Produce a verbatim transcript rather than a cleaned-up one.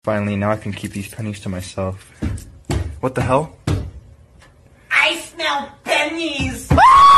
Finally, now I can keep these pennies to myself. What the hell? I smell pennies!